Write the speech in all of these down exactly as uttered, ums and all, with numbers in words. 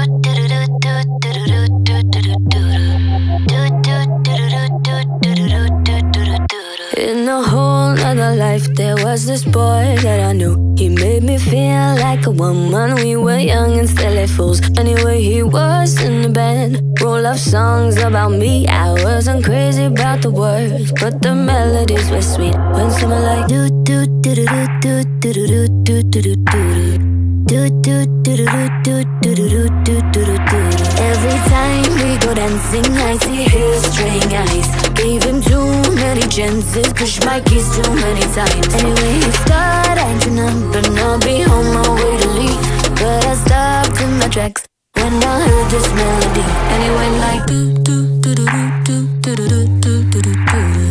In a whole other life, there was this boy that I knew. He made me feel like a woman. We were young and silly fools. Anyway, he was in the band. Roll of songs about me. I wasn't crazy about the words, but the melodies were sweet. When someone like do do do do do do do do do do do do do do do do do do. Every time we go dancing, I see his string eyes. Gave him too many chances, pushed my keys too many times. Anyway, he started acting up, and I'll be on my way to leave. But I stopped in my tracks when I heard this melody. And it went like do do do do do do do do do do do.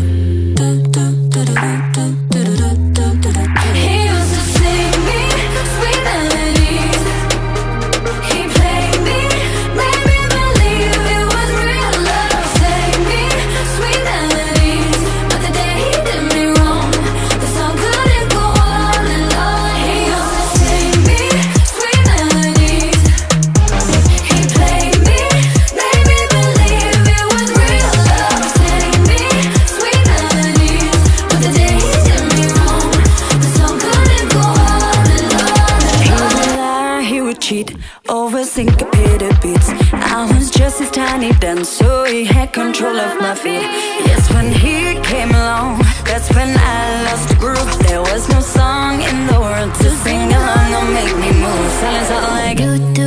Over syncopated beats. I was just his tiny dance, so he had control of my feet. Yes, when he came along, that's when I lost the groove. There was no song in the world to sing along or make me move. Silence out like do do